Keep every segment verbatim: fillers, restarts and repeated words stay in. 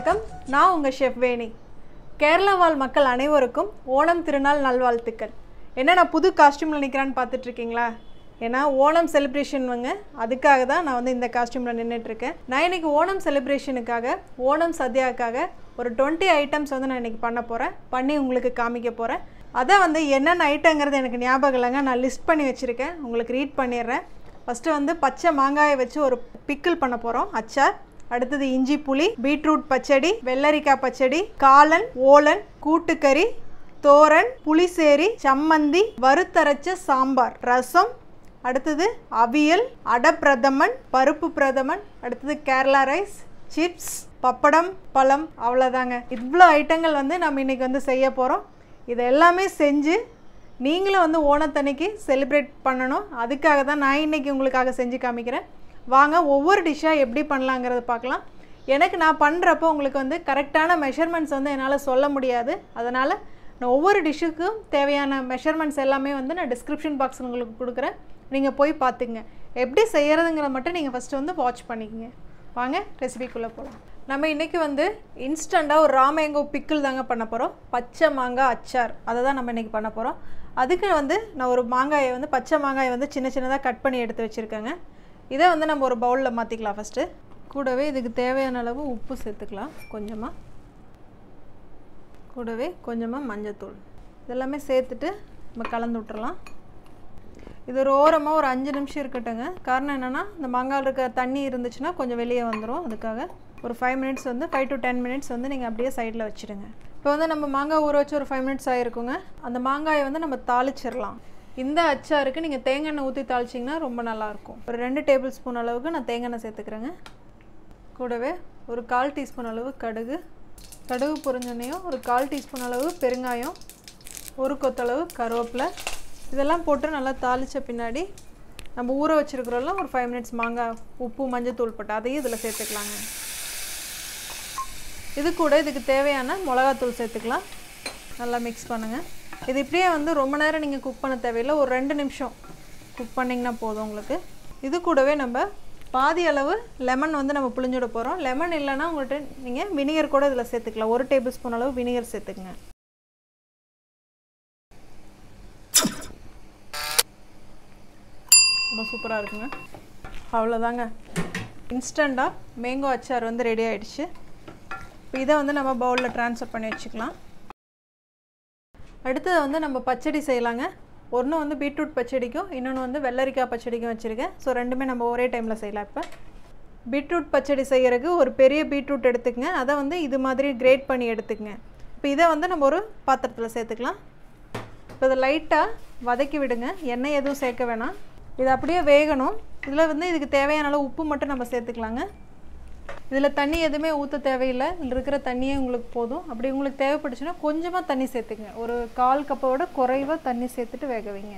வணக்கம். நான் உங்கள் ஷெஃப் வேணி. கேரளா வாழ் மக்கள் அனைவருக்கும் ஓணம் திருநாள் நல்வாழ்த்துக்கள். என்ன நான் புது காஸ்டியூமில் நிற்கிறான்னு பார்த்துட்ருக்கீங்களா? ஏன்னா ஓணம் செலிப்ரேஷன்வங்க, அதுக்காக தான் நான் வந்து இந்த காஸ்டியூமில் நின்றுட்டுருக்கேன். நான் இன்றைக்கி ஓணம் செலிப்ரேஷனுக்காக ஓணம் சத்யாவுக்காக ஒரு டுவெண்ட்டி ஐட்டம்ஸ் வந்து நான் இன்றைக்கி பண்ண போகிறேன், பண்ணி உங்களுக்கு காமிக்க போகிறேன். அதை வந்து என்னென்ன ஐட்டங்கிறது எனக்கு ஞாபகம் இல்லைங்க, நான் லிஸ்ட் பண்ணி வச்சுருக்கேன், உங்களுக்கு ரீட் பண்ணிடுறேன். ஃபஸ்ட்டு வந்து பச்சை மாங்காயை வச்சு ஒரு பிக்கிள் பண்ண போகிறோம், அச்சார். அடுத்தது இஞ்சி புளி, பீட்ரூட் பச்சடி, வெள்ளரிக்காய் பச்சடி, காளான், ஓலன், கூட்டுக்கறி, தோரன், புளிசேரி, சம்மந்தி, வறுத்தரைச்ச சாம்பார், ரசம், அடுத்தது அவியல், அடப்பிரதமன், பருப்பு பிரதமன், அடுத்தது கேரளா ரைஸ், சிப்ஸ், பப்படம், பழம், அவ்வளோதாங்க. இவ்வளோ ஐட்டங்கள் வந்து நம்ம இன்றைக்கி வந்து செய்ய போகிறோம். இது எல்லாமே செஞ்சு நீங்களும் வந்து ஓணத்தன்னைக்கு செலிப்ரேட் பண்ணணும். அதுக்காக தான் நான் இன்றைக்கி உங்களுக்காக செஞ்சு காமிக்கிறேன். வாங்க ஒவ்வொரு டிஷ்ஷாக எப்படி பண்ணலாங்கிறத பார்க்கலாம். எனக்கு நான் பண்ணுறப்போ உங்களுக்கு வந்து கரெக்டான மெஷர்மெண்ட்ஸ் வந்து என்னால் சொல்ல முடியாது. அதனால் நான் ஒவ்வொரு டிஷ்ஷுக்கும் தேவையான மெஷர்மெண்ட்ஸ் எல்லாமே வந்து நான் டிஸ்கிரிப்ஷன் பாக்ஸில் உங்களுக்கு கொடுக்குறேன், நீங்கள் போய் பார்த்துங்க. எப்படி செய்கிறதுங்கிற மட்டும் நீங்கள் ஃபஸ்ட்டு வந்து வாட்ச் பண்ணிக்கங்க. வாங்க ரெசிபிக்குள்ளே போகலாம். நம்ம இன்றைக்கி வந்து இன்ஸ்டண்ட்டாக ஒரு ரா மேங்கோ பிக்கிள் தாங்க பண்ண போகிறோம். பச்சை மாங்காய் அச்சார், அதை தான் நம்ம இன்றைக்கி பண்ண போகிறோம். அதுக்கு வந்து நான் ஒரு மாங்காயை வந்து பச்சை மாங்காயை வந்து சின்ன சின்னதாக கட் பண்ணி எடுத்து வச்சுருக்கேங்க. இதை வந்து நம்ம ஒரு பவுலில் மாற்றிக்கலாம். ஃபஸ்ட்டு கூடவே இதுக்கு தேவையான அளவு உப்பு சேர்த்துக்கலாம், கொஞ்சமாக, கூடவே கொஞ்சமாக மஞ்சத்தூள், இதெல்லாமே சேர்த்துட்டு நம்ம கலந்து விட்டுறலாம். இது ஒரு ஓரமாக ஒரு அஞ்சு நிமிஷம் இருக்கட்டுங்க. காரணம் என்னென்னா இந்த மாங்காயில் இருக்க தண்ணி இருந்துச்சுன்னா கொஞ்சம் வெளியே வந்துடும். அதுக்காக ஒரு ஃபைவ் மினிட்ஸ் வந்து ஃபைவ் டு டென் மினிட்ஸ் வந்து நீங்கள் அப்படியே சைடில் வச்சுடுங்க. இப்போ வந்து நம்ம மாங்காய் ஊற வச்சு ஒரு ஃபைவ் மினிட்ஸ் ஆகிருக்குங்க. அந்த மாங்காயை வந்து நம்ம தாளிச்சிடலாம். இந்த அச்சாருக்கு நீங்கள் தேங்காய் எண்ணெய் ஊற்றி தாளிச்சிங்கன்னா ரொம்ப நல்லாயிருக்கும். ஒரு ரெண்டு டேபிள் ஸ்பூன் அளவுக்கு நான் தேங்காய் எண்ணெய் சேர்த்துக்கிறேங்க. கூடவே ஒரு கால் டீஸ்பூன் அளவு கடுகு, கடுகு பொரிஞ்சோன்னையும் ஒரு கால் டீஸ்பூன் அளவு பெருங்காயம், ஒரு கொத்தளவு கருவேப்பிலை, இதெல்லாம் போட்டு நல்லா தாளித்த பின்னாடி நம்ம ஊற வச்சுருக்கிறோம்ல ஒரு ஃபைவ் மினிட்ஸ் மாங்காய் உப்பு மஞ்சள் தூள் போட்டு அதையும் இதில் சேர்த்துக்கலாங்க. இது கூட இதுக்கு தேவையான மிளகாத்தூள் சேர்த்துக்கலாம். நல்லா மிக்ஸ் பண்ணுங்கள். இது இப்படியே வந்து ரொம்ப நேரம் நீங்கள் குக் பண்ண தேவையில்லை, ஒரு ரெண்டு நிமிஷம் குக் பண்ணிங்கன்னா போதும் உங்களுக்கு. இது கூடவே நம்ம பாதி அளவு லெமன் வந்து நம்ம புளிஞ்சுட போகிறோம். லெமன் இல்லைன்னா உங்கள்கிட்ட நீங்கள் வினிகர் கூட இதில் சேர்த்துக்கலாம். ஒரு டேபிள் ஸ்பூன் அளவு வினிகர் சேர்த்துக்குங்க. ரொம்ப சூப்பராக இருக்குங்க. அவ்வளோதாங்க, இன்ஸ்டண்ட்டாக மேங்கோ அச்சார் வந்து ரெடி ஆகிடுச்சு. இப்போ இதை வந்து நம்ம பவுலில் ட்ரான்ஸ்ஃபர் பண்ணி வச்சுக்கலாம். அடுத்தது வந்து நம்ம பச்சடி செய்யலாங்க. ஒன்று வந்து பீட்ரூட் பச்சடிக்கும், இன்னொன்று வந்து வெள்ளரிக்காய் பச்சடிக்கும் வச்சுருக்கேன். ஸோ ரெண்டுமே நம்ம ஒரே டைமில் செய்யலாம். இப்போ பீட்ரூட் பச்சடி செய்கிறதுக்கு ஒரு பெரிய பீட்ரூட் எடுத்துக்கங்க. அதை வந்து இது மாதிரி கிரேட் பண்ணி எடுத்துக்கங்க. இப்போ இதை வந்து நம்ம ஒரு பாத்திரத்தில் சேர்த்துக்கலாம். இப்போ இதை லைட்டாக வதக்கி விடுங்க, எண்ணெய் எதுவும் சேர்க்க வேணாம். இது அப்படியே வேகணும். இதில் வந்து இதுக்கு தேவையான அளவு உப்பு மட்டும் நம்ம சேர்த்துக்கலாங்க. இதில் தண்ணி எதுவுமே ஊற்ற தேவையில்லை, இதில் இருக்கிற தண்ணியே உங்களுக்கு போதும். அப்படி உங்களுக்கு தேவைப்பட்டுச்சுன்னா கொஞ்சமாக தண்ணி சேர்த்துக்குங்க. ஒரு கால் கப்போட குறைவாக தண்ணி சேர்த்துட்டு வேக வைங்க.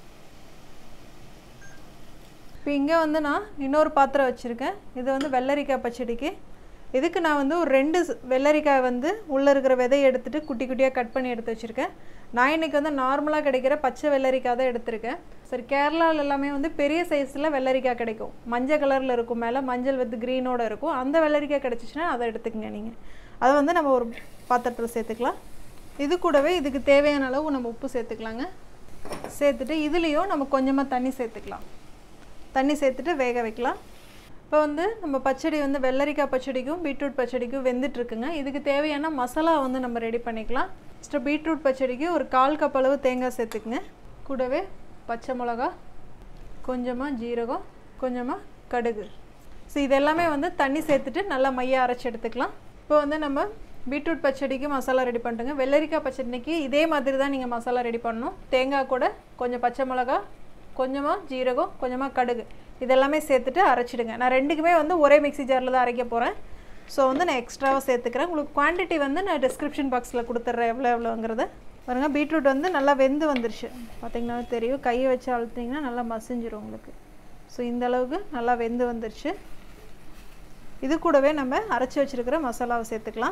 இப்போ இங்கே வந்து நான் இன்னொரு பாத்திரம் வச்சுருக்கேன். இது வந்து வெள்ளரிக்காய் பச்சடிக்கு. இதுக்கு நான் வந்து ஒரு ரெண்டு வெள்ளரிக்காய் வந்து உள்ளே இருக்கிற விதையை எடுத்துகிட்டு குட்டி குட்டியாக கட் பண்ணி எடுத்து வச்சுருக்கேன். நான் இன்றைக்கி வந்து நார்மலாக கிடைக்கிற பச்சை வெள்ளரிக்காய் தான் எடுத்திருக்கேன். சரி, கேரளாவில் எல்லாமே வந்து பெரிய சைஸில் வெள்ளரிக்காய் கிடைக்கும், மஞ்சள் கலரில் இருக்கும், மேலே மஞ்சள் வந்து க்ரீனோடு இருக்கும். அந்த வெள்ளரிக்காய் கிடச்சிச்சின்னா அதை எடுத்துக்கங்க நீங்கள். அதை வந்து நம்ம ஒரு பாத்திரத்தில் சேர்த்துக்கலாம். இது கூடவே இதுக்கு தேவையான அளவு நம்ம உப்பு சேர்த்துக்கலாங்க. சேர்த்துட்டு இதுலேயும் நம்ம கொஞ்சமாக தண்ணி சேர்த்துக்கலாம். தண்ணி சேர்த்துட்டு வேக வைக்கலாம். இப்போ வந்து நம்ம பச்சடி வந்து வெள்ளரிக்காய் பச்சடிக்கும் பீட்ரூட் பச்சடிக்கும் வெந்துட்டுருக்குங்க. இதுக்கு தேவையான மசாலா வந்து நம்ம ரெடி பண்ணிக்கலாம். ஃபஸ்ட்டு பீட்ரூட் பச்சடிக்கு ஒரு கால் கப் அளவு தேங்காய் சேர்த்துக்குங்க. கூடவே பச்சை மிளகா, கொஞ்சமாக ஜீரகம், கொஞ்சமாக கடுகு. ஸோ இதெல்லாமே வந்து தண்ணி சேர்த்துட்டு நல்லா மையாக அரைச்சி எடுத்துக்கலாம். இப்போ வந்து நம்ம பீட்ரூட் பச்சடிக்கு மசாலா ரெடி பண்ணிட்டுங்க. வெள்ளரிக்காய் பச்சடிக்கு இதே மாதிரி தான் நீங்கள் மசாலா ரெடி பண்ணணும். தேங்காய் கூட கொஞ்சம் பச்சை மிளகா, கொஞ்சமாக ஜீரகம், கொஞ்சமாக கடுகு, இதெல்லாமே சேர்த்துட்டு அரைச்சிடுங்க. நான் ரெண்டுக்குமே வந்து ஒரே மிக்ஸி ஜாரில் தான் அரைக்க போகிறேன். ஸோ வந்து நான் எக்ஸ்ட்ராவாக சேர்த்துக்கிறேன். உங்களுக்கு குவான்டிட்டி வந்து நான் டிஸ்கிரிப்ஷன் பாக்ஸில் கொடுத்துட்றேன் எவ்வளோ எவ்வளோங்கிறத. பாருங்கள், பீட்ரூட் வந்து நல்லா வெந்து வந்துருச்சு. பார்த்திங்கன்னா தெரியும், கையை வச்சு அழுத்திங்கன்னா நல்லா மசிஞ்சிடும் உங்களுக்கு. ஸோ இந்த அளவுக்கு நல்லா வெந்து வந்துருச்சு. இது கூடவே நம்ம அரைச்சி வச்சுருக்கிற மசாலாவை சேர்த்துக்கலாம்.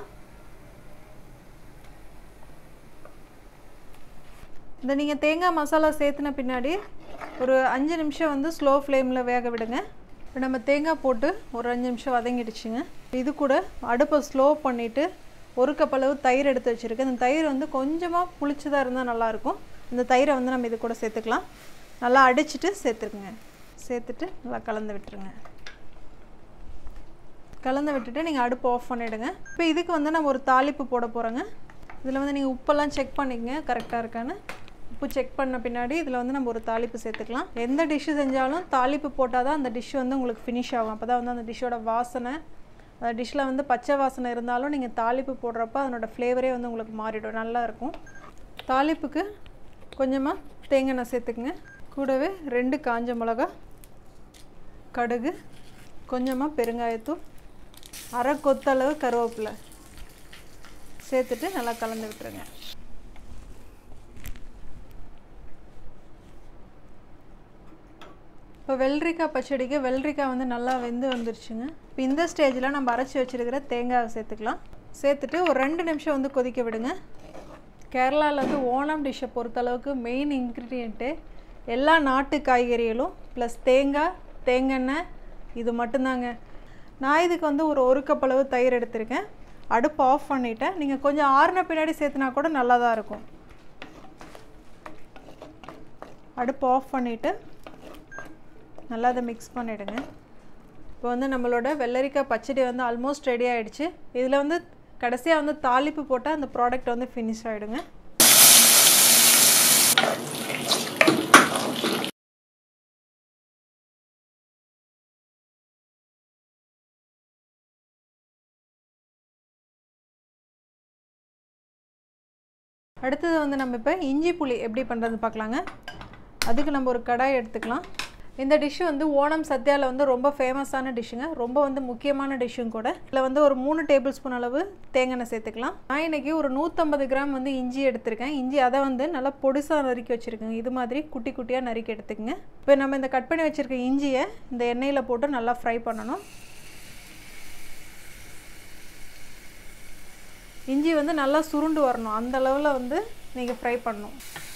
இந்த நீங்கள் தேங்காய் மசாலா சேர்த்துன பின்னாடி ஒரு அஞ்சு நிமிஷம் வந்து ஸ்லோ ஃப்ளேமில் வேக விடுங்க. இப்போ நம்ம தேங்காய் போட்டு ஒரு அஞ்சு நிமிஷம் வதங்கிடுச்சுங்க. இது கூட அடுப்பை ஸ்லோ பண்ணிவிட்டு ஒரு கப் அளவு தயிர் எடுத்து வச்சுருக்கேன். இந்த தயிர் வந்து கொஞ்சமாக புளிச்சதாக இருந்தால் நல்லாயிருக்கும். இந்த தயிரை வந்து நம்ம இது கூட சேர்த்துக்கலாம். நல்லா அடிச்சுட்டு சேர்த்துருக்குங்க. சேர்த்துட்டு நல்லா கலந்து விட்டுருங்க. கலந்து விட்டுட்டு நீங்கள் அடுப்பு ஆஃப் பண்ணிவிடுங்க. இப்போ இதுக்கு வந்து நம்ம ஒரு தாளிப்பு போட போகிறோங்க. இதில் வந்து நீங்கள் உப்பெல்லாம் செக் பண்ணிக்கங்க கரெக்டாக இருக்கான்னு. உப்பு செக் பண்ண பின்னாடி இதில் வந்து நம்ம ஒரு தாளிப்பு சேர்த்துக்கலாம். எந்த டிஷ்ஷு செஞ்சாலும் தாளிப்பு போட்டால் தான் அந்த டிஷ் வந்து உங்களுக்கு ஃபினிஷ் ஆகும். அப்போ தான் வந்து அந்த டிஷ்ஷோட வாசனை, அந்த டிஷ்ஷில் வந்து பச்சை வாசனை இருந்தாலும் நீங்கள் தாளிப்பு போடுறப்ப அதனோட ஃப்ளேவரே வந்து உங்களுக்கு மாறிடும், நல்லாயிருக்கும். தாளிப்புக்கு கொஞ்சமாக தேங்காய் எண்ணெய் சேர்த்துக்குங்க. கூடவே ரெண்டு காஞ்ச மிளகா, கடுகு, கொஞ்சமாக பெருங்காயத்தூள், அரை கொத்தளவு கருவேப்பிலை சேர்த்துட்டு நல்லா கலந்து விட்டுருங்க. இப்போ வெள்ளரிக்காய் பச்சடிக்கு வெள்ளரிக்காய் வந்து நல்லா வெந்து வந்துருச்சுங்க. இப்போ இந்த ஸ்டேஜில் நம்ம அரைச்சி வச்சுருக்கிற தேங்காயை சேர்த்துக்கலாம். சேர்த்துட்டு ஒரு ரெண்டு நிமிஷம் வந்து கொதிக்க விடுங்க. கேரளாவில் வந்து ஓணம் டிஷ்ஷை பொறுத்தளவுக்கு மெயின் இன்க்ரீடியண்ட்டு எல்லா நாட்டு காய்கறிகளும் ப்ளஸ் தேங்காய், தேங்காய் இது மட்டும்தாங்க. நான் இதுக்கு வந்து ஒரு ஒரு கப் அளவு தயிர் எடுத்திருக்கேன். அடுப்பு ஆஃப் பண்ணிவிட்டேன். நீங்கள் கொஞ்சம் ஆறுன பின்னாடி சேர்த்துனா கூட நல்லா தான் இருக்கும். அடுப்பு ஆஃப் பண்ணிவிட்டு நல்லா அதை மிக்ஸ் பண்ணிவிடுங்க. இப்போ வந்து நம்மளோட வெள்ளரிக்காய் பச்சடி வந்து ஆல்மோஸ்ட் ரெடி ஆகிடுச்சு. இதில் வந்து கடைசியாக வந்து தாளிப்பு போட்டால் அந்த ப்ராடக்ட் வந்து ஃபினிஷ் ஆகிடுங்க. அடுத்தது வந்து நம்ம இப்போ இஞ்சி புளி எப்படி பண்ணுறது பார்க்கலாங்க. அதுக்கு நம்ம ஒரு கடாய் எடுத்துக்கலாம். இந்த டிஷ்ஷு வந்து ஓணம் சத்யாவில் வந்து ரொம்ப ஃபேமஸான டிஷ்ஷுங்க. ரொம்ப வந்து முக்கியமான டிஷ்ஷும் கூட. இதில் வந்து ஒரு மூணு டேபிள் ஸ்பூன் அளவு தேங்காய் எண்ணெய் சேர்த்துக்கலாம். நான் இன்றைக்கி ஒரு நூற்றம்பது கிராம் வந்து இஞ்சி எடுத்திருக்கேன். இஞ்சி அதை வந்து நல்லா பொடிசாக நறுக்கி வச்சுருக்கேங்க. இது மாதிரி குட்டி குட்டியாக நறுக்கி எடுத்துக்கங்க. இப்போ நம்ம இந்த கட் பண்ணி வச்சுருக்க இஞ்சியை இந்த எண்ணெயில் போட்டு நல்லா ஃப்ரை பண்ணணும். இஞ்சி வந்து நல்லா சுருண்டு வரணும், அந்த அளவில் வந்து நீங்கள் ஃப்ரை பண்ணணும்.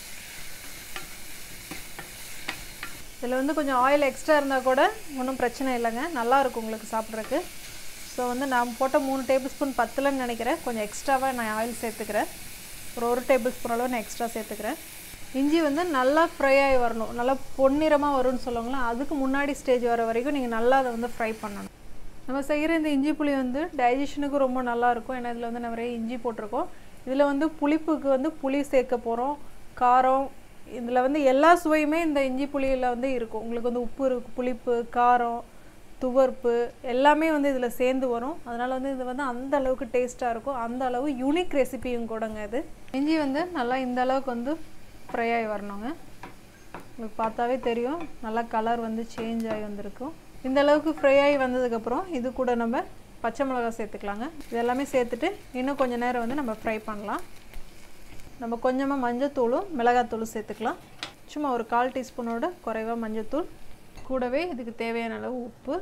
இதில் வந்து கொஞ்சம் ஆயில் எக்ஸ்ட்ரா இருந்தால் கூட ஒன்றும் பிரச்சனை இல்லைங்க, நல்லாயிருக்கும் உங்களுக்கு சாப்பிட்றதுக்கு. ஸோ வந்து நான் போட்ட மூணு டேபிள் ஸ்பூன் பத்தலைன்னு நினைக்கிறேன். கொஞ்சம் எக்ஸ்ட்ராவாக நான் ஆயில் சேர்த்துக்கிறேன். ஒரு ஒரு டேபிள் ஸ்பூன் அளவு நான் எக்ஸ்ட்ரா சேர்த்துக்கிறேன். இஞ்சி வந்து நல்லா ஃப்ரை ஆகி வரணும், நல்லா பொன்னிறமாக வரும்னு சொல்லுவாங்களா, அதுக்கு முன்னாடி ஸ்டேஜ் வர வரைக்கும் நீங்கள் நல்லா அதை வந்து ஃப்ரை பண்ணணும். நம்ம செய்கிற இந்த இஞ்சி புளி வந்து டைஜஷனுக்கு ரொம்ப நல்லாயிருக்கும். ஏன்னா இதில் வந்து நிறைய இஞ்சி போட்டிருக்கோம். இதில் வந்து புளிப்புக்கு வந்து புளி சேர்க்க போகிறோம், காரம், இதில் வந்து எல்லா சுவையுமே இந்த இஞ்சி புளியில் வந்து இருக்கும். உங்களுக்கு வந்து உப்பு இருக்குது, புளிப்பு, காரம், துவர்ப்பு எல்லாமே வந்து இதில் சேர்ந்து வரும். அதனால் வந்து இது வந்து அந்த அளவுக்கு டேஸ்ட்டாக இருக்கும். அந்த அளவு யூனிக் ரெசிபியும் கூடங்க இது. இஞ்சி வந்து நல்லா இந்த அளவுக்கு வந்து ஃப்ரை ஆகி வரணுங்க. உங்களுக்கு பார்த்தாவே தெரியும், நல்லா கலர் வந்து சேஞ்ச் ஆகி வந்திருக்கும். இந்த அளவுக்கு ஃப்ரை ஆகி வந்ததுக்கப்புறம் இது கூட நம்ம பச்சை மிளகாய் சேர்த்துக்கலாங்க. இதெல்லாமே சேர்த்துட்டு இன்னும் கொஞ்சம் நேரம் வந்து நம்ம ஃப்ரை பண்ணலாம். நம்ம கொஞ்சமாக மஞ்சத்தூளும் மிளகாத்தூளும் சேர்த்துக்கலாம். சும்மா ஒரு கால் டீஸ்பூனோட குறைவாக மஞ்சத்தூள், கூடவே இதுக்கு தேவையான அளவு உப்பு.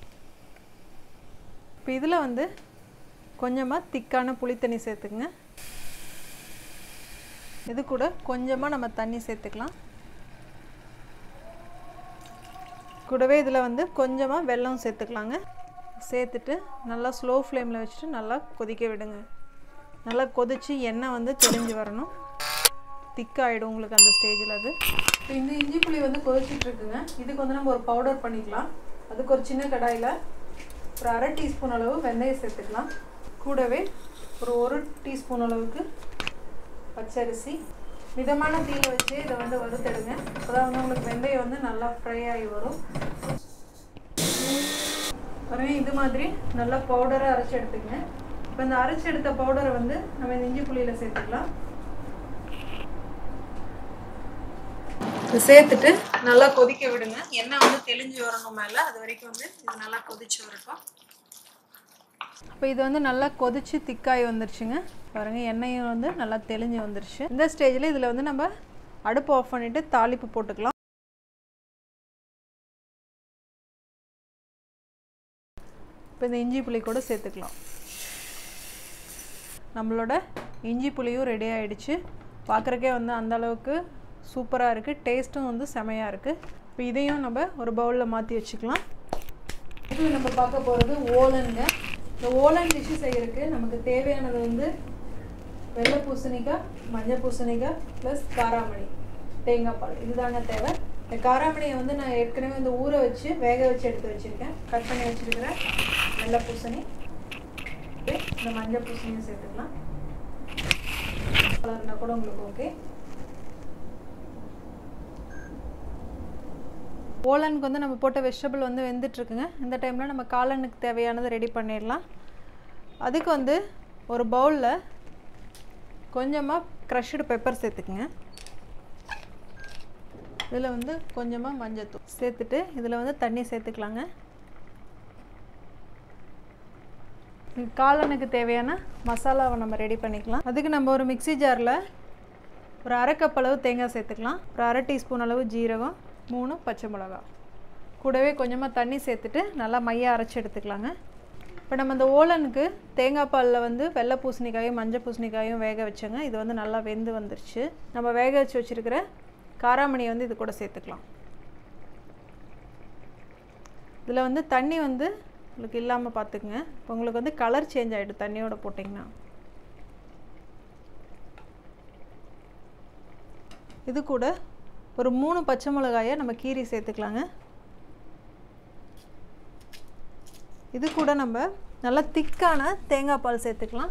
இப்போ இதில் வந்து கொஞ்சமாக திக்கான புளித்தண்ணி சேர்த்துக்குங்க. இது கூட கொஞ்சமாக நம்ம தண்ணி சேர்த்துக்கலாம். கூடவே இதில் வந்து கொஞ்சமாக வெல்லம் சேர்த்துக்கலாங்க. சேர்த்துட்டு நல்லா ஸ்லோ ஃப்ளேமில் வச்சுட்டு நல்லா கொதிக்க விடுங்க. நல்லா கொதித்து எண்ணெய் வந்து தெளிஞ்சு வரணும், திக்காகிடும் உங்களுக்கு அந்த ஸ்டேஜில். அது இப்போ இந்த இஞ்சி புளி வந்து கொதிச்சிட்ருக்குங்க. இதுக்கு வந்து நம்ம ஒரு பவுடர் பண்ணிக்கலாம். அதுக்கு ஒரு சின்ன கடாயில் ஒரு அரை டீஸ்பூன் அளவு வெந்தயம் சேர்த்துக்கலாம். கூடவே ஒரு ஒரு டீஸ்பூன் அளவுக்கு பச்சரிசி. மிதமான தீயில வச்சு இதை வந்து வறுத்தெடுங்க. அப்போதான் வந்து உங்களுக்கு வெந்தயம் வந்து நல்லா ஃப்ரை ஆகி வரும். பாருங்க, இது மாதிரி நல்லா பவுடரை அரைச்சி எடுத்துக்கங்க. இப்போ இந்த அரைச்சி எடுத்த பவுடரை வந்து நம்ம இந்த இஞ்சி புளியில் சேர்த்துக்கலாம். சேர்த்துட்டு நல்லா கொதிக்க விடுங்க. எண்ணெய் வந்து தெளிஞ்சு வரணும் மேலே, அது வரைக்கும் வந்து இது நல்லா கொதிச்சு வரட்டும். இப்போ இது வந்து நல்லா கொதிச்சு திக்காய் வந்துருச்சுங்க. பாருங்கள், எண்ணெயும் வந்து நல்லா தெளிஞ்சு வந்துருச்சு. இந்த ஸ்டேஜில் இதில் வந்து நம்ம அடுப்பு ஆஃப் பண்ணிவிட்டு தாளிப்பு போட்டுக்கலாம். இப்போ இந்த இஞ்சி புளி கூட சேர்த்துக்கலாம். நம்மளோட இஞ்சி புளியும் ரெடி ஆகிடுச்சு. பார்க்குறக்கே வந்து அந்தளவுக்கு சூப்பராக இருக்குது, டேஸ்ட்டும் வந்து செமையாக இருக்குது. இப்போ இதையும் நம்ம ஒரு பவுலில் மாற்றி வச்சுக்கலாம். அடுத்து நம்ம பார்க்க போகிறது ஓலனுங்க. இந்த ஓலன் டிஷ்ஷு செய்கிறதுக்கு நமக்கு தேவையானது வந்து வெள்ளை பூசணிக்காய், மஞ்சள் பூசணிக்காய் ப்ளஸ் காராமணி, தேங்காய் பால், இதுதாங்க தேவை. இந்த காராமணியை வந்து நான் ஏற்கனவே வந்து ஊற வச்சு வேக வச்சு எடுத்து வச்சுருக்கேன். கட் பண்ணி வச்சுருக்கிறேன் வெள்ளை பூசணி, இந்த மஞ்சள் பூசணியும் சேர்த்துக்கலாம். கலர்னா கூட உங்களுக்கு ஓகே. ஓலனுக்கு வந்து நம்ம போட்ட வெஜிடபிள் வந்து வெந்துட்டுருக்குங்க. இந்த டைமில் நம்ம காளானுக்கு தேவையானது ரெடி பண்ணிடலாம். அதுக்கு வந்து ஒரு பவுலில் கொஞ்சமாக க்ரஷ்டு பெப்பர் சேர்த்துக்குங்க. இதில் வந்து கொஞ்சமாக மஞ்சத்தூள் சேர்த்துட்டு இதில் வந்து தண்ணி சேர்த்துக்கலாங்க. காளானுக்கு தேவையான மசாலாவை நம்ம ரெடி பண்ணிக்கலாம். அதுக்கு நம்ம ஒரு மிக்சி ஜாரில் ஒரு அரை கப் அளவு தேங்காய் சேர்த்துக்கலாம். ஒரு அரை டீஸ்பூன் அளவு ஜீரகம், மூணு பச்சை மிளகா, கூடவே கொஞ்சமாக தண்ணி சேர்த்துட்டு நல்லா மையாக அரைச்சி எடுத்துக்கலாங்க. இப்போ நம்ம இந்த ஓலனுக்கு தேங்காய் பாலில் வந்து வெள்ளை பூசணிக்காயும் மஞ்சள் பூசணிக்காயும் வேக வச்சோங்க. இது வந்து நல்லா வெந்து வந்துருச்சு. நம்ம வேக வச்சு வச்சுருக்கிற காராமணியை வந்து இது கூட சேர்த்துக்கலாம். இதில் வந்து தண்ணி வந்து உங்களுக்கு இல்லாமல் பார்த்துக்குங்க. இப்போ உங்களுக்கு வந்து கலர் சேஞ்ச் ஆகிடும் தண்ணியோட போட்டிங்கன்னா. இது கூட ஒரு மூணு பச்சை மிளகாயை நம்ம கீரி சேர்த்துக்கலாங்க. இது கூட நம்ம நல்லா திக்கான தேங்காய் பால் சேர்த்துக்கலாம்.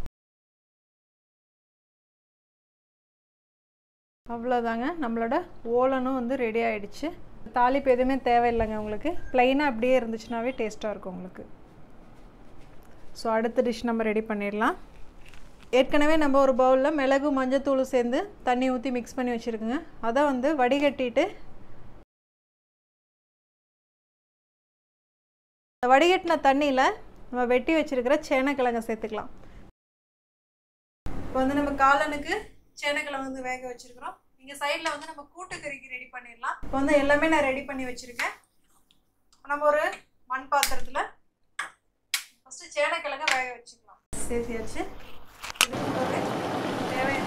அவ்வளோதாங்க, நம்மளோட ஓலனும் வந்து ரெடி ஆகிடுச்சு. தாளிப்பு எதுவுமே தேவையில்லைங்க. உங்களுக்கு ப்ளைனாக அப்படியே இருந்துச்சுனாவே டேஸ்ட்டாக இருக்கும் உங்களுக்கு. ஸோ அடுத்த டிஷ் நம்ம ரெடி பண்ணிடலாம். ஏற்கனவே நம்ம ஒரு பவுலில் மிளகு மஞ்சத்தூள் சேர்ந்து தண்ணி ஊற்றி மிக்ஸ் பண்ணி வச்சுருக்குங்க. அதை வந்து வடிகட்டிட்டு வடிகட்டின தண்ணியில் நம்ம வெட்டி வச்சுருக்கிற சேனைக்கிழங்கை சேர்த்துக்கலாம். இப்போ வந்து நம்ம காளானுக்கு சேனைக்கிழங்கு வந்து வேக வச்சுருக்கிறோம். இங்கே சைடில் வந்து நம்ம கூட்டுக்கறிக்கு ரெடி பண்ணிடலாம். இப்போ வந்து எல்லாமே நான் ரெடி பண்ணி வச்சுருக்கேன். நம்ம ஒரு மண் பாத்திரத்தில் ஃபஸ்ட்டு சேனைக்கிழங்கை வேக வச்சுக்கலாம். சேர்த்தியாச்சு. தேவையான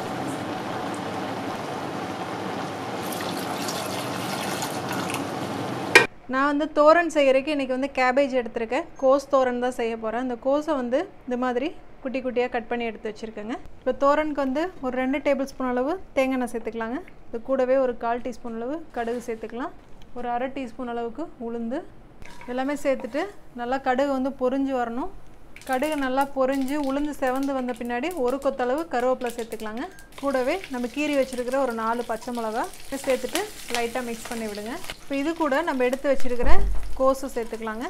நான் வந்து தோரன் செய்கிறதுக்கு இன்றைக்கி வந்து கேபேஜ் எடுத்துருக்கேன். கோஸ் தோரன் தான் செய்ய போகிறேன். இந்த கோஸை வந்து இந்த மாதிரி குட்டி குட்டியாக கட் பண்ணி எடுத்து வச்சுருக்கேங்க. இப்போ தோரனுக்கு வந்து ஒரு ரெண்டு டேபிள் ஸ்பூன் அளவு தேங்காய் எண்ணெய் சேர்த்துக்கலாங்க. இது கூடவே ஒரு கால் டீஸ்பூன் அளவு கடுகு சேர்த்துக்கலாம். ஒரு அரை டீஸ்பூன் அளவுக்கு உளுந்து எல்லாமே சேர்த்துட்டு நல்லா கடுகு வந்து பொரிஞ்சு வரணும். கடுகு நல்லா பொரிஞ்சு உளுந்து செவந்து வந்த பின்னாடி ஒரு கொத்தளவு கருவேப்பிலை சேர்த்துக்கலாங்க. கூடவே நம்ம கீரி வச்சுருக்கிற ஒரு நாலு பச்சை மிளகா சேர்த்துட்டு லைட்டாக மிக்ஸ் பண்ணி விடுங்க. இப்போ இது கூட நம்ம எடுத்து வச்சுருக்கிற கோஸை சேர்த்துக்கலாங்க.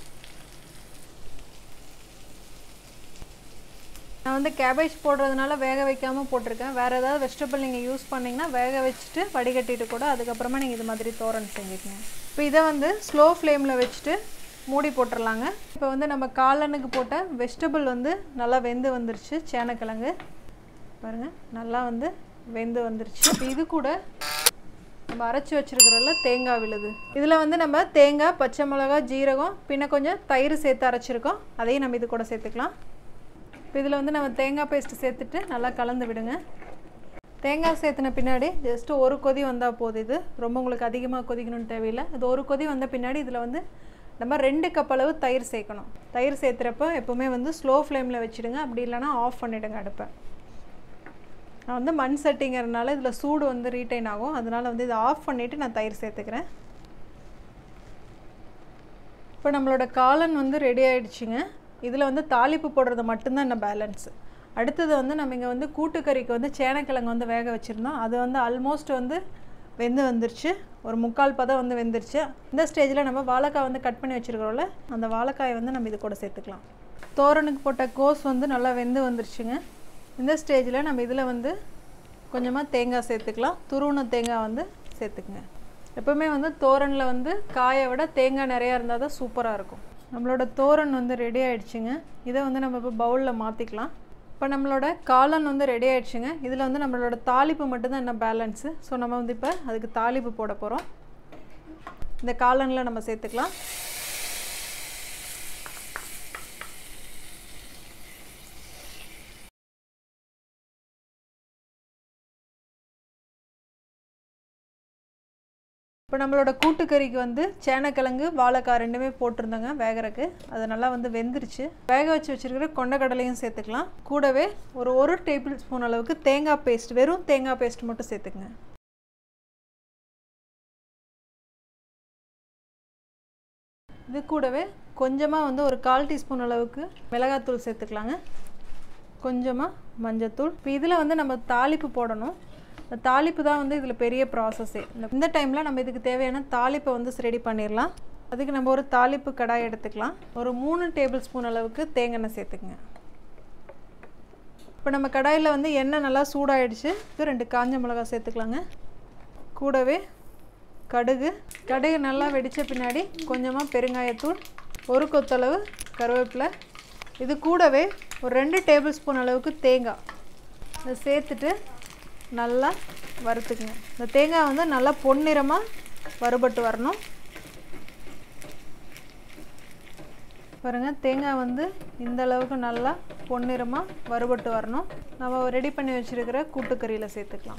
நான் வந்து கேபேஜ் போடுறதுனால வேக வைக்காமல் போட்டிருக்கேன். வேறு ஏதாவது வெஜிடபிள் நீங்கள் யூஸ் பண்ணிங்கன்னா வேக வச்சுட்டு வடிகட்டிட்டு கூட அதுக்கப்புறமா நீங்கள் இது மாதிரி தோரன் செஞ்சுக்கங்க. இப்போ இதை வந்து ஸ்லோ ஃப்ளேமில் வச்சுட்டு மூடி போட்டுடலாங்க. இப்போ வந்து நம்ம காளானுக்கு போட்ட வெஜிடபிள் வந்து நல்லா வெந்து வந்துருச்சு. சேனைக்கிழங்கு பாருங்கள் நல்லா வந்து வெந்து வந்துருச்சு. இப்போ இது கூட நம்ம அரைச்சி வச்சுருக்கிறோம்ல தேங்காய் விழுது, இதில் வந்து நம்ம தேங்காய், பச்சை மிளகா, ஜீரகம், பின்ன கொஞ்சம் தயிர் சேர்த்து அரைச்சிருக்கோம். அதையும் நம்ம இது கூட சேர்த்துக்கலாம். இப்போ இதில் வந்து நம்ம தேங்காய் பேஸ்ட்டு சேர்த்துட்டு நல்லா கலந்து விடுங்க. தேங்காய் சேர்த்துன பின்னாடி ஜஸ்ட்டு ஒரு கொதி வந்தால் போதும். இது ரொம்ப உங்களுக்கு அதிகமாக கொதிக்கணும்னு தேவையில்லை. அது ஒரு கொதி வந்த பின்னாடி இதில் வந்து நம்ம ரெண்டு கப் அளவு தயிர் சேர்க்கணும். தயிர் சேர்த்துறப்ப எப்போவுமே வந்து ஸ்லோ ஃப்ளேமில் வச்சுடுங்க. அப்படி இல்லைனா ஆஃப் பண்ணிவிடுங்க அடுப்பை. நான் வந்து மண் சட்டிங்கிறதுனால இதில் சூடு வந்து ரீட்டைன் ஆகும். அதனால் வந்து இதை ஆஃப் பண்ணிவிட்டு நான் தயிர் சேர்த்துக்கிறேன். இப்போ நம்மளோட காளான் வந்து ரெடி ஆகிடுச்சிங்க. இதில் வந்து தாளிப்பு போடுறது மட்டும்தான் என்ன பேலன்ஸு. அடுத்தது வந்து நம்ம இங்கே வந்து கூட்டுக்கறிக்கு வந்து சேனைக்கிழங்கு வந்து வேக வச்சுருந்தோம். அது வந்து ஆல்மோஸ்ட் வந்து வெந்து வந்துருச்சு. ஒரு முக்கால் பதம் வந்து வெந்துருச்சு. இந்த ஸ்டேஜில் நம்ம வாழைக்காய் வந்து கட் பண்ணி வச்சுருக்கிறோம்ல, அந்த வாழைக்காயை வந்து நம்ம இது கூட சேர்த்துக்கலாம். தோரனுக்கு போட்ட கோஸ் வந்து நல்லா வெந்து வந்துருச்சுங்க. இந்த ஸ்டேஜில் நம்ம இதில் வந்து கொஞ்சமாக தேங்காய் சேர்த்துக்கலாம். துருவன தேங்காய் வந்து சேர்த்துக்குங்க. எப்போவுமே வந்து தோரனில் வந்து காயை விட தேங்காய் நிறையா இருந்தால் தான் சூப்பராக இருக்கும். நம்மளோட தோரன் வந்து ரெடி ஆகிடுச்சிங்க. இதை வந்து நம்ம இப்போ பவுலில் மாற்றிக்கலாம். இப்போ நம்மளோட காளான் வந்து ரெடி ஆகிடுச்சுங்க. இதில் வந்து நம்மளோட தாளிப்பு மட்டும்தான் என்ன பேலன்ஸு. ஸோ நம்ம வந்து இப்போ அதுக்கு தாளிப்பு போட போகிறோம். இந்த காளானில் நம்ம சேர்த்துக்கலாம். இப்போ இப்போ நம்மளோட கூட்டுக்கறிக்கு வந்து சேனக்கிழங்கு வாழைக்காய் ரெண்டுமே போட்டிருந்தாங்க வேகறக்கு. அது நல்லா வந்து வெந்துருச்சு. வேக வச்சு வச்சுருக்கிற கொண்டக்கடலையும் சேர்த்துக்கலாம். கூடவே ஒரு ஒரு டேபிள் ஸ்பூன் அளவுக்கு தேங்காய் பேஸ்ட், வெறும் தேங்காய் பேஸ்ட் மட்டும் சேர்த்துக்குங்க. இது கூடவே கொஞ்சமாக வந்து ஒரு கால் டீஸ்பூன் அளவுக்கு மிளகாத்தூள் சேர்த்துக்கலாங்க. கொஞ்சமாக மஞ்சத்தூள். இப்போ இதில் வந்து நம்ம தாளிப்பு போடணும். இந்த தாளிப்பு தான் வந்து இதில் பெரிய ப்ராசஸ்ஸே. இந்த டைமில் நம்ம இதுக்கு தேவையான தாளிப்பை வந்து ரெடி பண்ணிடலாம். அதுக்கு நம்ம ஒரு தாளிப்பு கடாய் எடுத்துக்கலாம். ஒரு மூணு டேபிள் ஸ்பூன் அளவுக்கு தேங்காய் சேர்த்துக்குங்க. இப்போ நம்ம கடாயில் வந்து எண்ணெய் நல்லா சூடாயிடுச்சு. ரெண்டு காஞ்ச மிளகாய் சேர்த்துக்கலாங்க. கூடவே கடுகு. கடுகு நல்லா வெடித்த பின்னாடி கொஞ்சமாக பெருங்காயத்தூள், ஒரு கொத்தளவு கருவேப்பிலை. இது கூடவே ஒரு ரெண்டு டேபிள் ஸ்பூன் அளவுக்கு தேங்காய் இதை சேர்த்துட்டு நல்லா வறுத்துக்குங்க. இந்த தேங்காய் வந்து நல்லா பொன்னிறமாக வறுபட்டு வரணும். பாருங்கள், தேங்காய் வந்து இந்த அளவுக்கு நல்லா பொன்னிறமாக வறுபட்டு வரணும். நம்ம ரெடி பண்ணி வச்சுருக்கிற கூட்டுக்கறியில் சேர்த்துக்கலாம்.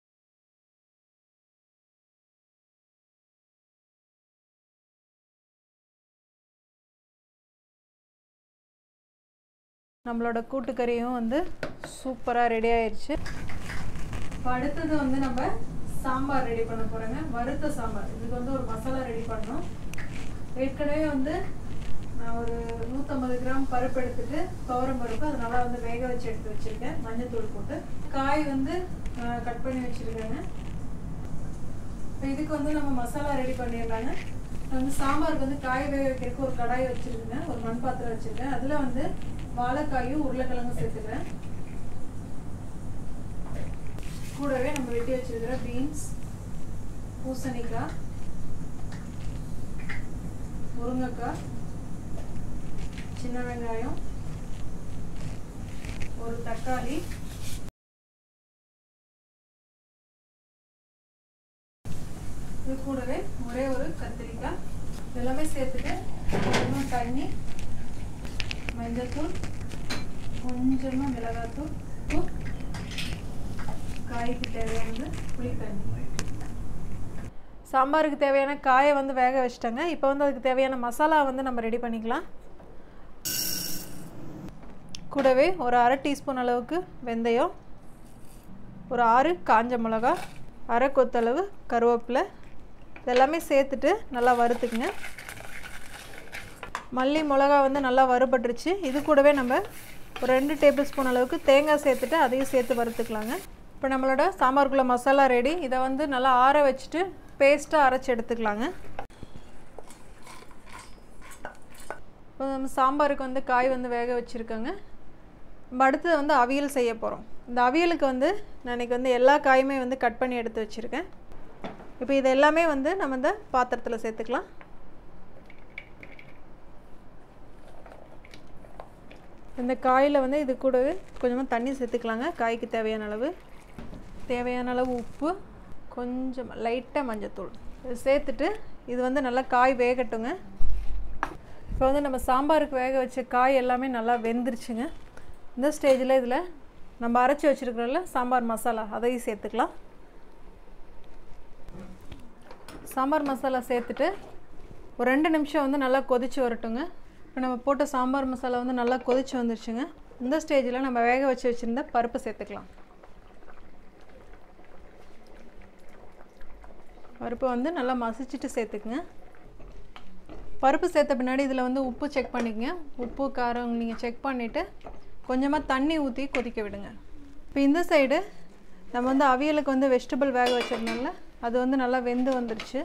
நம்மளோட கூட்டுக்கறியும் வந்து சூப்பராக ரெடி ஆயிடுச்சு. இப்போ அடுத்தது வந்து நம்ம சாம்பார் ரெடி பண்ண போகிறோங்க. வறுத்த சாம்பார். இதுக்கு வந்து ஒரு மசாலா ரெடி பண்ணணும். ஏற்கனவே வந்து நான் ஒரு நூற்றம்பது கிராம் பருப்பு எடுத்துட்டு, துவரம் பருப்பு அது நல்லா வந்து வேக வச்சு எடுத்து வச்சுருக்கேன். மஞ்சத்தூள் போட்டு காய் வந்து கட் பண்ணி வச்சுருக்கேங்க. இப்போ இதுக்கு வந்து நம்ம மசாலா ரெடி பண்ணிடலாங்க. வந்து சாம்பாருக்கு வந்து காய் வேக வைக்கிறதுக்கு ஒரு கடாய் வச்சுருக்கேன், ஒரு மண் பாத்திரம் வச்சுருக்கேன். அதில் வந்து வாழைக்காயும் உருளைக்கிழங்கும் சேர்த்துக்கிறேன். கூடவே நம்ம வெட்டி வச்சிருக்கிற பீன்ஸ், பூசணிக்காய், முருங்கைக்காய், சின்ன வெங்காயம், ஒரு தக்காளி, இது கூடவே ஒரே ஒரு கத்திரிக்காய் எல்லாமே சேர்த்துட்டு கொஞ்சமாக தண்ணி, மஞ்சத்தூள், கொஞ்சமாக மிளகாத்தூள், உப்பு, காய்க்கு தேவையானது புளித்தண்ணி. சாம்பாருக்கு தேவையான காயை வந்து வேக வச்சிட்டேங்க. இப்போ வந்து அதுக்கு தேவையான மசாலா வந்து நம்ம ரெடி பண்ணிக்கலாம். கூடவே ஒரு அரை டீஸ்பூன் அளவுக்கு வெந்தயம், ஒரு ஆறு காஞ்ச மிளகா, அரை கொத்தளவு கருவேப்பிலை இதெல்லாமே சேர்த்துட்டு நல்லா வறுத்துக்குங்க. மல்லி மிளகா வந்து நல்லா வறுபட்டுருச்சு. இது கூடவே நம்ம ஒரு ரெண்டு டேபிள் ஸ்பூன் அளவுக்கு தேங்காய் சேர்த்துட்டு அதையும் சேர்த்து வறுத்துக்கலாங்க. இப்போ நம்மளோட சாம்பாருக்குள்ள மசாலா ரெடி. இதை வந்து நல்லா ஆற வச்சுட்டு பேஸ்ட்டாக அரைச்சி எடுத்துக்கலாங்க. இப்போ நம்ம சாம்பாருக்கு வந்து காய் வந்து வேக வச்சுருக்கோங்க. நம்ம அடுத்தது வந்து அவியல் செய்ய போகிறோம். இந்த அவியலுக்கு வந்து நான் இன்றைக்கி வந்து எல்லா காயுமே வந்து கட் பண்ணி எடுத்து வச்சுருக்கேன். இப்போ இது எல்லாமே வந்து நம்ம இந்த பாத்திரத்தில் சேர்த்துக்கலாம். இந்த காயில் வந்து இது கூடவே கொஞ்சமாக தண்ணி சேர்த்துக்கலாங்க. காய்க்கு தேவையான அளவு, தேவையான அளவு உப்பு, கொஞ்சம் லைட்டாக மஞ்சத்தூள் இது சேர்த்துட்டு இது வந்து நல்லா காய் வேகட்டுங்க. இப்போ வந்து நம்ம சாம்பாருக்கு வேக வச்ச காய் எல்லாமே நல்லா வெந்துருச்சுங்க. இந்த ஸ்டேஜில் இதில் நம்ம அரைச்சி வச்சுருக்கிறோம்ல சாம்பார் மசாலா அதையும் சேர்த்துக்கலாம். சாம்பார் மசாலா சேர்த்துட்டு ஒரு ரெண்டு நிமிஷம் வந்து நல்லா கொதித்து வரட்டுங்க. இப்போ நம்ம போட்ட சாம்பார் மசாலா வந்து நல்லா கொதிச்சு வந்துருச்சுங்க. இந்த ஸ்டேஜில் நம்ம வேக வச்சு வச்சுருந்த பருப்பு சேர்த்துக்கலாம். பருப்பை வந்து நல்லா மசிச்சுட்டு சேர்த்துக்குங்க. பருப்பு சேர்த்த பின்னாடி இதில் வந்து உப்பு செக் பண்ணிக்கங்க. உப்பு காரம் நீங்கள் செக் பண்ணிவிட்டு கொஞ்சமாக தண்ணி ஊற்றி கொதிக்க விடுங்க. இப்போ இந்த சைடு நம்ம வந்து அவியலுக்கு வந்து வெஜிடபிள் வேக வச்சிருந்தோம்ல அது வந்து நல்லா வெந்து வந்துருச்சு.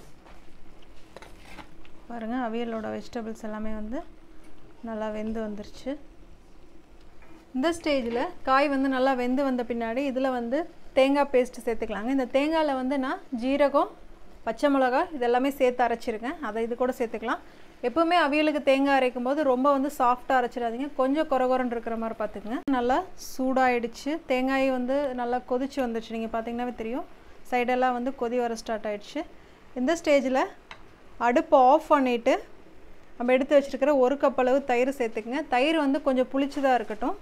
பாருங்கள், அவியலோட வெஜிடபிள்ஸ் எல்லாமே வந்து நல்லா வெந்து வந்துருச்சு. இந்த ஸ்டேஜில் காய் வந்து நல்லா வெந்து வந்த பின்னாடி இதில் வந்து தேங்காய் பேஸ்ட்டு சேர்த்துக்கலாங்க. இந்த தேங்காயில் வந்து நான் ஜீரகம், பச்சை மிளகா இதெல்லாமே சேர்த்து அரைச்சிருக்கேன். அதை இது கூட சேர்த்துக்கலாம். எப்போவுமே அவியலுக்கு தேங்காய் அரைக்கும் போது ரொம்ப வந்து சாஃப்டாக அரைச்சிடாதீங்க, கொஞ்சம் குறகுறன்னு இருக்கிற மாதிரி பார்த்துக்குங்க. நல்லா சூடாகிடுச்சு. தேங்காய் வந்து நல்லா கொதிச்சு வந்துடுச்சு. நீங்கள் பார்த்தீங்கன்னாவே தெரியும், சைடெல்லாம் வந்து கொதி வர ஸ்டார்ட் ஆகிடுச்சு. இந்த ஸ்டேஜில் அடுப்பை ஆஃப் பண்ணிவிட்டு நம்ம எடுத்து வச்சுருக்கிற ஒரு கப் அளவு தயிர் சேர்த்துக்குங்க. தயிர் வந்து கொஞ்சம் புளிச்சுதாக இருக்கட்டும்.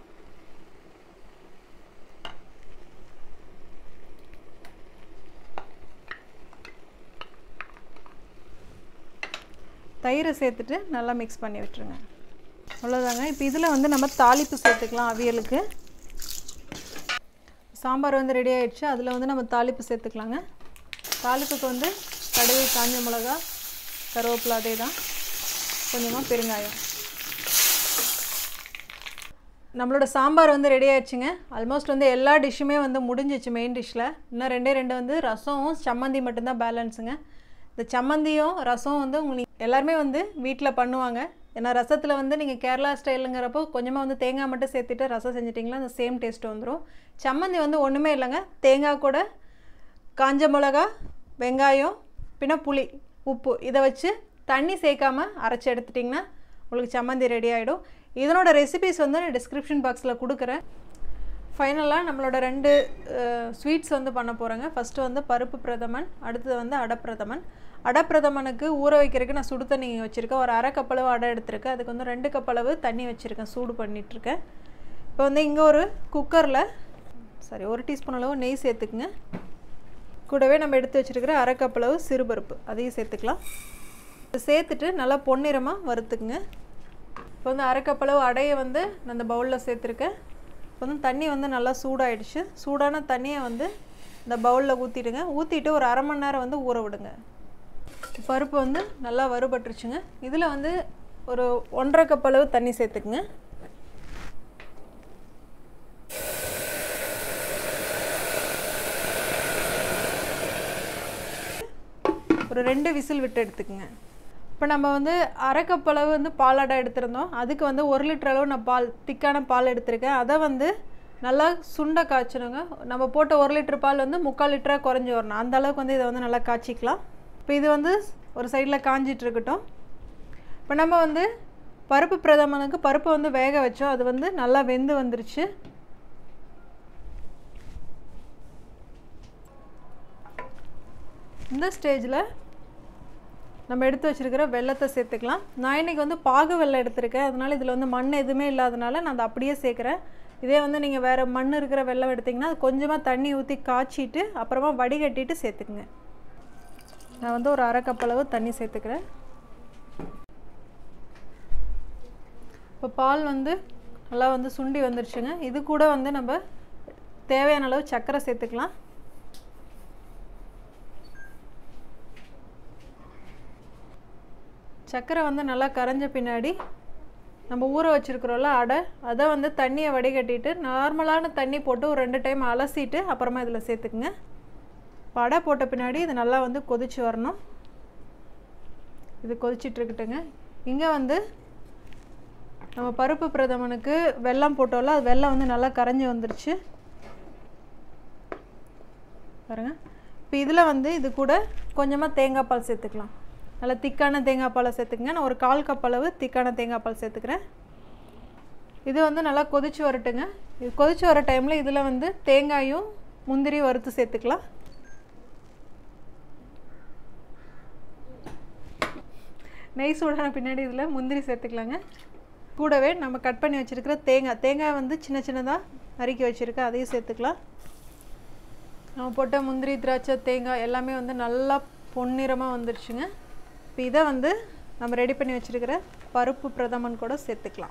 தயிரை சேர்த்துட்டு நல்லா மிக்ஸ் பண்ணி விட்டுருங்க. அவ்வளோதாங்க. இப்போ இதில் வந்து நம்ம தாளிப்பு சேர்த்துக்கலாம். அவியலுக்கு சாம்பார் வந்து ரெடி ஆகிடுச்சு. அதில் வந்து நம்ம தாளிப்பு சேர்த்துக்கலாங்க. தாளிப்புக்கு வந்து கடுகு, காஞ்ச மிளகா, கருவேப்பிலை, அதே தான், கொஞ்சமாக பெருங்காயம். நம்மளோட சாம்பார் வந்து ரெடி ஆகிடுச்சுங்க. ஆல்மோஸ்ட் வந்து எல்லா டிஷ்ஷுமே வந்து முடிஞ்சிச்சு. மெயின் டிஷ்ஷில் இன்னும் ரெண்டே ரெண்டு வந்து ரசமும் சம்மந்தி மட்டும்தான் பேலன்ஸுங்க. இந்த சம்மந்தியும் ரசம் வந்து உங்களுக்கு எல்லாருமே வந்து வீட்டில் பண்ணுவாங்க. ஏன்னா ரசத்தில் வந்து நீங்கள் கேரளா ஸ்டைலுங்கிறப்போ கொஞ்சமாக வந்து தேங்காய் மட்டும் சேர்த்துட்டு ரசம் செஞ்சிட்டிங்களா அந்த சேம் டேஸ்ட் வந்துடும். சம்மந்தி வந்து ஒன்றுமே இல்லைங்க. தேங்காய் கூட காஞ்ச மிளகா, வெங்காயம், பின்ன புளி, உப்பு இதை வச்சு தண்ணி சேர்க்காமல் அரைச்சி எடுத்துட்டிங்கன்னா உங்களுக்கு சம்மந்தி ரெடி ஆகிடும். இதனோட ரெசிபிஸ் வந்து நான் டிஸ்கிரிப்ஷன் பாக்ஸில் கொடுக்குறேன். ஃபைனலாக நம்மளோட ரெண்டு ஸ்வீட்ஸ் வந்து பண்ண போகிறேங்க. ஃபஸ்ட்டு வந்து பருப்பு பிரதமன், அடுத்தது வந்து அடப்பிரதமன். அடப்பிரதமனுக்கு ஊற வைக்கிறதுக்கு நான் சுடு தண்ணி வச்சுருக்கேன். ஒரு அரை கப்பளவு அடை எடுத்திருக்கேன். அதுக்கு வந்து ரெண்டு கப்பளவு தண்ணி வச்சுருக்கேன், சூடு பண்ணிகிட்ருக்கேன். இப்போ வந்து இங்கே ஒரு குக்கரில் சாரி ஒரு டீஸ்பூன் அளவு நெய் சேர்த்துக்குங்க. கூடவே நம்ம எடுத்து வச்சுருக்கிற அரை கப்பளவு சிறுபருப்பு அதையும் சேர்த்துக்கலாம். சேர்த்துட்டு நல்லா பொன்னிறமாக வறுத்துக்குங்க. இப்போ வந்து அரை கப்பளவு அடையை வந்து நான் அந்த பவுலில் சேர்த்துருக்கேன். இப்போ வந்து தண்ணி வந்து நல்லா சூடாகிடுச்சு. சூடான தண்ணியை வந்து இந்த பவுலில் ஊற்றிடுங்க. ஊற்றிட்டு ஒரு அரை மணி நேரம் வந்து ஊற விடுங்க. பருப்பு வந்து நல்லா வறுபட்டுருச்சுங்க. இதில் வந்து ஒரு ஒன்றரை கப்பளவு தண்ணி சேர்த்துக்குங்க. ஒரு ரெண்டு விசில் விட்டு எடுத்துக்குங்க. இப்போ நம்ம வந்து அரை கப் அளவு வந்து பாலாடை எடுத்திருந்தோம். அதுக்கு வந்து ஒரு லிட்டர் அளவு நான் பால் திக்கான பால் எடுத்திருக்கேன். அதை வந்து நல்லா சுண்ட காய்ச்சணுங்க. நம்ம போட்ட ஒரு லிட்டர் பால் வந்து முக்கால் லிட்டராக குறைஞ்சி வரணும். அந்த அளவுக்கு வந்து இதை வந்து நல்லா காய்ச்சிக்கலாம். இப்போ இது வந்து ஒரு சைடில் காஞ்சிட்ருக்கட்டும். இப்போ நம்ம வந்து பருப்பு பிரதமனுக்கு பருப்பை வந்து வேக வச்சோம். அது வந்து நல்லா வெந்து வந்துருச்சு. இந்த ஸ்டேஜில் நம்ம எடுத்து வச்சுருக்கிற வெல்லத்தை சேர்த்துக்கலாம். நான் இன்றைக்கி வந்து பாகு வெல்லம் எடுத்திருக்கேன். அதனால் இதில் வந்து மண் எதுவுமே இல்லாதனால நான் அதை அப்படியே சேர்க்குறேன். இதே வந்து நீங்கள் வேறு மண் இருக்கிற வெல்லம் எடுத்திங்கன்னா அது கொஞ்சமாக தண்ணி ஊற்றி காய்ச்சிட்டு அப்புறமா வடிகட்டிட்டு சேர்த்துக்குங்க. நான் வந்து ஒரு அரை கப் அளவு தண்ணி சேர்த்துக்கிறேன். இப்போ பால் வந்து நல்லா வந்து சுண்டி வந்துருச்சுங்க. இது கூட வந்து நம்ம தேவையான அளவு சர்க்கரை சேர்த்துக்கலாம். சர்க்கரை வந்து நல்லா கரைஞ்ச பின்னாடி நம்ம ஊற வச்சுருக்குறோம்ல அடை, அதை வந்து தண்ணியை வடிகட்டிட்டு நார்மலான தண்ணி போட்டு ஒரு ரெண்டு டைம் அலசிட்டு அப்புறமா இதில் சேர்த்துக்குங்க. இப்போ அடை போட்ட பின்னாடி இது நல்லா வந்து கொதிச்சு வரணும். இது கொதிச்சிட்ருக்கட்டுங்க. இங்கே வந்து நம்ம பருப்பு பிரதமனுக்கு வெல்லம் போட்டோம்ல, அது வெல்லம் வந்து நல்லா கரைஞ்சி வந்துருச்சு பாருங்கள். இப்போ இதில் வந்து இது கூட கொஞ்சமாக தேங்காய் பால் சேர்த்துக்கலாம். நல்லா திக்கான தேங்காய் பாலை சேர்த்துக்குங்க. நான் ஒரு கால் கப் அளவு திக்கான தேங்காய் பால் சேர்த்துக்கிறேன். இது வந்து நல்லா கொதிச்சு வரட்டுங்க. இது கொதிச்சு வர டைமில் இதில் வந்து தேங்காயும் முந்திரி வறுத்து சேர்த்துக்கலாம். நெய் சூடான பின்னாடி இதில் முந்திரி சேர்த்துக்கலாங்க. கூடவே நம்ம கட் பண்ணி வச்சுருக்கிற தேங்காய் தேங்காய் வந்து சின்ன சின்னதாக நறுக்கி வச்சுருக்கேன், அதையும் சேர்த்துக்கலாம். நம்ம போட்ட முந்திரி, திராட்சை, தேங்காய் எல்லாமே வந்து நல்லா பொன்னிறமாக வந்துருச்சுங்க. இப்போ இதை வந்து நம்ம ரெடி பண்ணி வச்சுருக்கிற பருப்பு பிரதமன் கூட சேர்த்துக்கலாம்.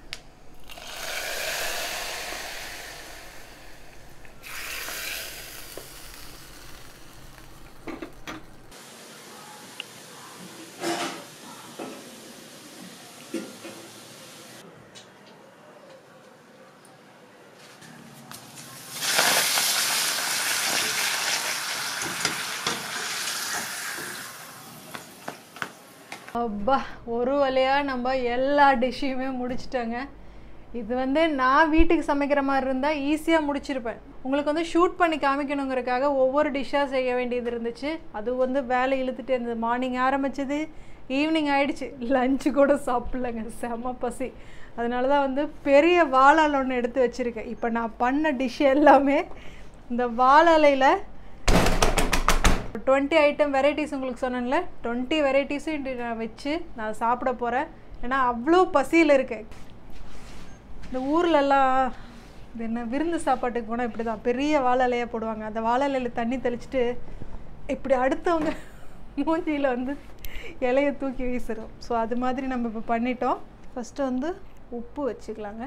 அப்பா, ஒரு வழியாக நம்ம எல்லா டிஷ்ஷையுமே முடிச்சிட்டோங்க. இது வந்து நான் வீட்டுக்கு சமைக்கிற மாதிரி இருந்தால் ஈஸியாக முடிச்சிருப்பேன். உங்களுக்கு வந்து ஷூட் பண்ணி காமிக்கணுங்கிறதுக்காக ஒவ்வொரு டிஷ்ஷாக செய்ய வேண்டியது இருந்துச்சு. அது வந்து வேலை இழுத்துட்டே இருந்தது. மார்னிங் ஆரம்பிச்சது ஈவினிங் ஆகிடுச்சு. லஞ்சு கூட சாப்பிட்லங்க, செம பசி. அதனால தான் வந்து பெரிய வாழை ஒன்று எடுத்து வச்சுருக்கேன். இப்போ நான் பண்ண டிஷ் எல்லாமே இந்த வாழலையில் டுவெண்ட்டி ஐட்டம் வெரைட்டிஸ் உங்களுக்கு சொன்னேன்ல, டுவெண்ட்டி வெரைட்டிஸும் இன்று நான் வச்சு நான் சாப்பிட போகிறேன். ஏன்னா அவ்வளோ பசியில் இருக்கேன். இந்த ஊர்லெல்லாம் இது என்ன விருந்து சாப்பாட்டுக்கு போனால் இப்படி தான் பெரிய வாழை இலையாக போடுவாங்க. அந்த வாழை இலையில் தண்ணி தெளிச்சுட்டு இப்படி அடுத்தவங்க மூஞ்சியில் வந்து இலையை தூக்கி வீசுகிறோம். ஸோ அது மாதிரி நம்ம இப்போ பண்ணிட்டோம். ஃபஸ்ட்டு வந்து உப்பு வச்சுக்கலாங்க.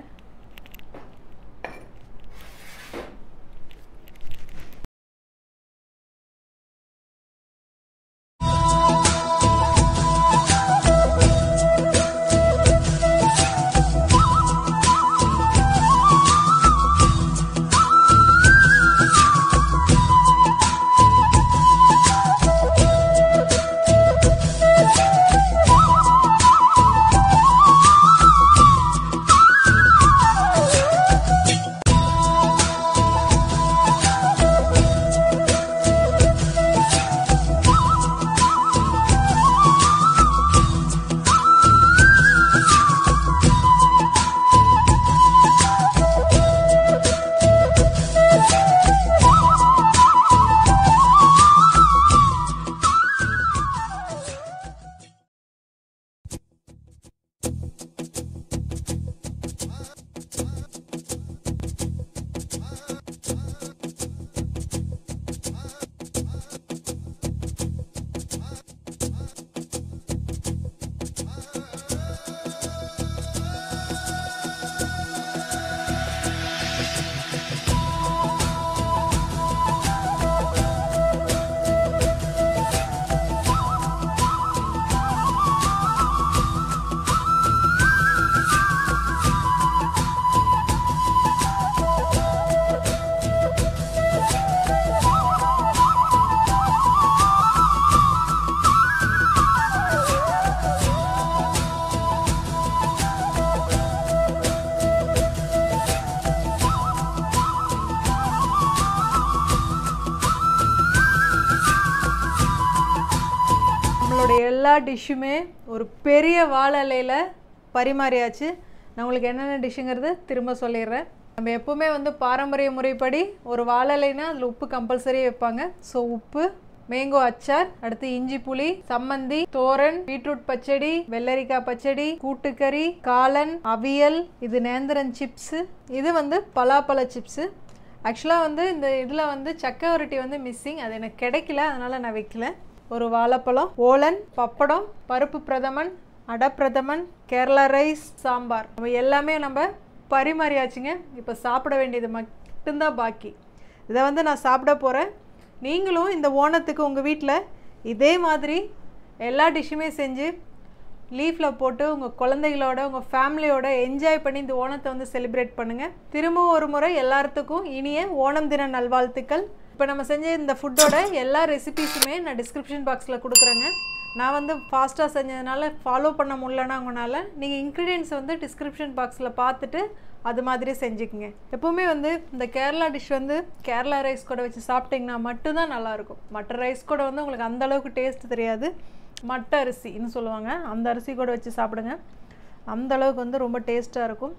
எல்லா டிஷ்ஷுமே ஒரு பெரிய வாழை இலையில் பரிமாறியாச்சு. நான் உங்களுக்கு என்னென்ன டிஷ்ஷுங்கிறது திரும்ப சொல்லிடுறேன். நம்ம எப்போவுமே வந்து பாரம்பரிய முறைப்படி ஒரு வாழை இலைனா அதில் உப்பு கம்பல்சரி வைப்பாங்க. ஸோ உப்பு, மேங்கோ அச்சார், அடுத்து இஞ்சி புளி, சம்மந்தி, தோரன், பீட்ரூட் பச்சடி, வெள்ளரிக்காய் பச்சடி, கூட்டுக்கறி, காளான், அவியல், இது நேந்திரன் சிப்ஸு, இது வந்து பலாப்பழ சிப்ஸு. ஆக்சுவலாக வந்து இந்த இதில் வந்து சக்கவரட்டி வந்து மிஸ்ஸிங், அது எனக்கு கிடைக்கல, அதனால் நான் வைக்கல. ஒரு வாழைப்பழம், ஓலன், பப்படம், பருப்பு பிரதமன், அடப்பிரதமன், கேரளா ரைஸ், சாம்பார், நம்ம எல்லாமே நம்ம பரிமாறியாச்சுங்க. இப்போ சாப்பிட வேண்டியது மட்டும்தான் பாக்கி. இதை வந்து நான் சாப்பிட போகிறேன். நீங்களும் இந்த ஓணத்துக்கு உங்கள் வீட்டில் இதே மாதிரி எல்லா டிஷ்ஷுமே செஞ்சு லீஃபில் போட்டு உங்கள் குழந்தைகளோட உங்கள் ஃபேமிலியோட என்ஜாய் பண்ணி இந்த ஓணத்தை வந்து செலிப்ரேட் பண்ணுங்கள். திரும்பவும் ஒரு முறை எல்லாத்துக்கும் இனிய ஓணம் தின நல்வாழ்த்துக்கள். இப்போ நம்ம செஞ்ச இந்த ஃபுட்டோட எல்லா ரெசிபீஸுமே நான் டிஸ்கிரிப்ஷன் பாக்ஸில் கொடுக்குறேங்க. நான் வந்து ஃபாஸ்ட்டாக செஞ்சதுனால ஃபாலோ பண்ண முடியலன்னா உங்களால் நீங்கள் இன்க்ரீடியன்ட்ஸ் வந்து டிஸ்கிரிப்ஷன் பாக்ஸில் பார்த்துட்டு அது மாதிரி செஞ்சுக்குங்க. எப்போவுமே வந்து இந்த கேரளா டிஷ் வந்து கேரளா ரைஸ் கூட வச்சு சாப்பிட்டிங்கன்னா மட்டும்தான் நல்லாயிருக்கும். மற்ற ரைஸ் கூட வந்து உங்களுக்கு அந்தளவுக்கு டேஸ்ட் தெரியாது. மட்டை அரிசின்னு சொல்லுவாங்க, அந்த அரிசி கூட வச்சு சாப்பிடுங்க, அந்தளவுக்கு வந்து ரொம்ப டேஸ்ட்டாக இருக்கும்.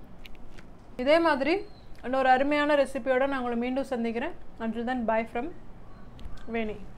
இதே மாதிரி இன்னொரு அருமையான ரெசிபியோடு நான் உங்களை மீண்டும் சந்திக்கிறேன். Until then, bye from Veni.